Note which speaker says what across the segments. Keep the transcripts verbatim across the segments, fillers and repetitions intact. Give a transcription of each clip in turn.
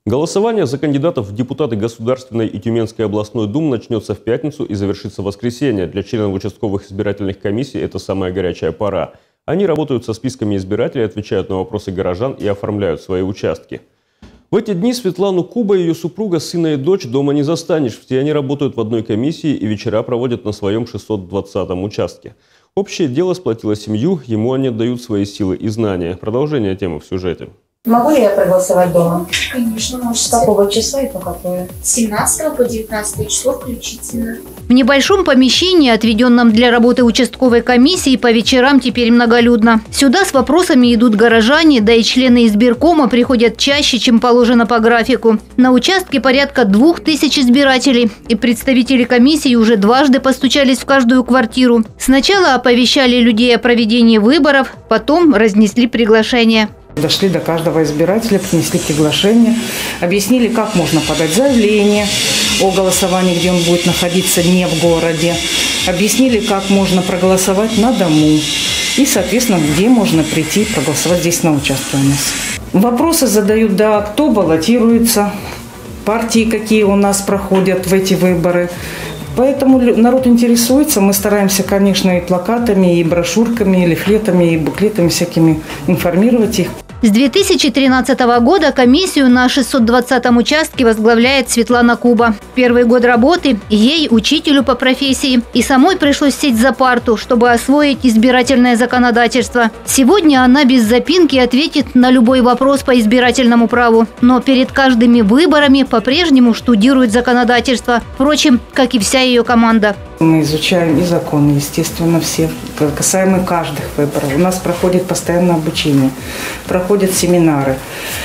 Speaker 1: Голосование за кандидатов в депутаты Государственной и Тюменской областной дум начнется в пятницу и завершится в воскресенье. Для членов участковых избирательных комиссий это самая горячая пора. Они работают со списками избирателей, отвечают на вопросы горожан и оформляют свои участки. В эти дни Светлану Куба и ее супруга, сына и дочь дома не застанешь. Все они работают в одной комиссии и вечера проводят на своем шестьсот двадцатом участке. Общее дело сплотило семью, ему они отдают свои силы и знания. Продолжение темы в сюжете.
Speaker 2: Могу ли я проголосовать дома?
Speaker 3: Конечно, можете.
Speaker 2: С какого числа и по какое?
Speaker 3: С семнадцатого по девятнадцатое число включительно.
Speaker 4: В небольшом помещении, отведенном для работы участковой комиссии, по вечерам теперь многолюдно. Сюда с вопросами идут горожане, да и члены избиркома приходят чаще, чем положено по графику. На участке порядка двух тысяч избирателей, и представители комиссии уже дважды постучались в каждую квартиру. Сначала оповещали людей о проведении выборов, потом разнесли приглашение.
Speaker 5: Дошли до каждого избирателя, принесли приглашение, объяснили, как можно подать заявление о голосовании, где он будет находиться не в городе. Объяснили, как можно проголосовать на дому и, соответственно, где можно прийти и проголосовать здесь на участке у нас. Вопросы задают, да, кто баллотируется, партии какие у нас проходят в эти выборы. Поэтому народ интересуется. Мы стараемся, конечно, и плакатами, и брошюрками, и лифлетами, и буклетами всякими информировать их.
Speaker 4: С две тысячи тринадцатого года комиссию на шестьсот двадцатом участке возглавляет Светлана Куба. Первый год работы ей, учителю по профессии, и самой пришлось сесть за парту, чтобы освоить избирательное законодательство. Сегодня она без запинки ответит на любой вопрос по избирательному праву. Но перед каждыми выборами по-прежнему штудирует законодательство. Впрочем, как и вся ее команда.
Speaker 5: Мы изучаем и законы, естественно, все, касаемо каждых выборов. У нас проходит постоянное обучение, проходят семинары,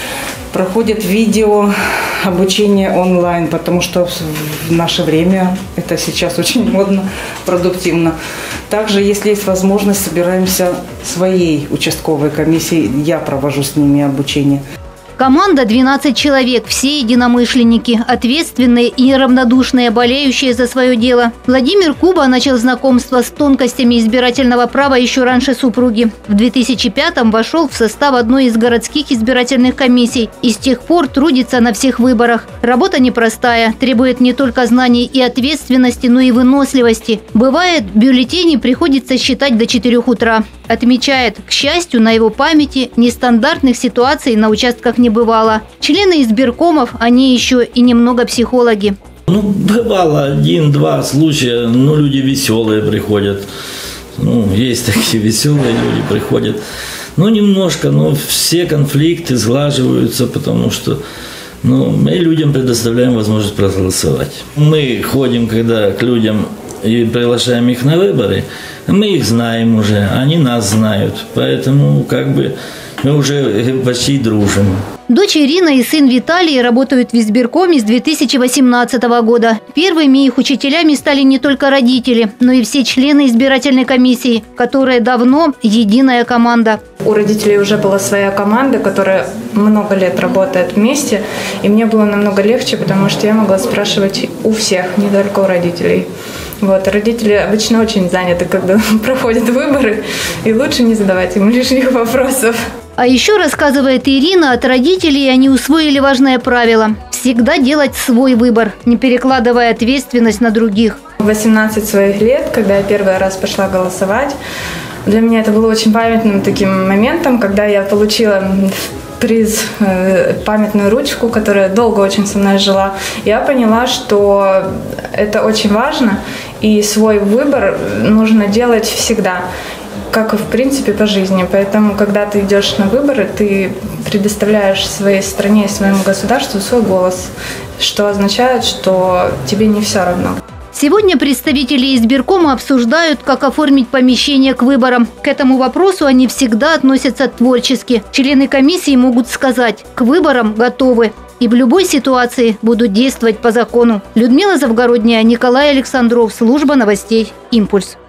Speaker 5: проходит видео обучение онлайн, потому что в наше время это сейчас очень модно, продуктивно. Также, если есть возможность, собираемся своей участковой комиссией, я провожу с ними обучение.
Speaker 4: Команда двенадцать человек, все единомышленники, ответственные и неравнодушные, болеющие за свое дело. Владимир Куба начал знакомство с тонкостями избирательного права еще раньше супруги. В две тысячи пятом вошел в состав одной из городских избирательных комиссий и с тех пор трудится на всех выборах. Работа непростая, требует не только знаний и ответственности, но и выносливости. Бывает, бюллетени приходится считать до четырёх утра. Отмечает, к счастью, на его памяти нестандартных ситуаций на участках не бывало. Члены избиркомов, они еще и немного психологи.
Speaker 6: Ну, бывало один-два случая, ну, люди веселые приходят. Ну, есть такие веселые люди приходят. Ну, немножко, но все конфликты сглаживаются, потому что ну, мы людям предоставляем возможность проголосовать. Мы ходим, когда к людям и приглашаем их на выборы, мы их знаем уже, они нас знают, поэтому как бы мы уже почти дружим.
Speaker 4: Дочь Ирина и сын Виталий работают в избиркоме с две тысячи восемнадцатого года. Первыми их учителями стали не только родители, но и все члены избирательной комиссии, которая давно единая команда.
Speaker 7: У родителей уже была своя команда, которая много лет работает вместе. И мне было намного легче, потому что я могла спрашивать у всех, не только у родителей. Вот, родители обычно очень заняты, когда проходят выборы, и лучше не задавать им лишних вопросов.
Speaker 4: А еще, рассказывает Ирина, от родителей они усвоили важное правило – всегда делать свой выбор, не перекладывая ответственность на других.
Speaker 7: В восемнадцать своих лет, когда я первый раз пошла голосовать, для меня это было очень памятным таким моментом, когда я получила приз, памятную ручку, которая долго очень со мной жила. Я поняла, что это очень важно, и свой выбор нужно делать всегда, как и в принципе по жизни. Поэтому, когда ты идешь на выборы, ты предоставляешь своей стране и своему государству свой голос, что означает, что тебе не все равно.
Speaker 4: Сегодня представители избиркома обсуждают, как оформить помещение к выборам. К этому вопросу они всегда относятся творчески. Члены комиссии могут сказать: к выборам готовы. И в любой ситуации будут действовать по закону. Людмила Завгородняя, Николай Александров, служба новостей «Импульс».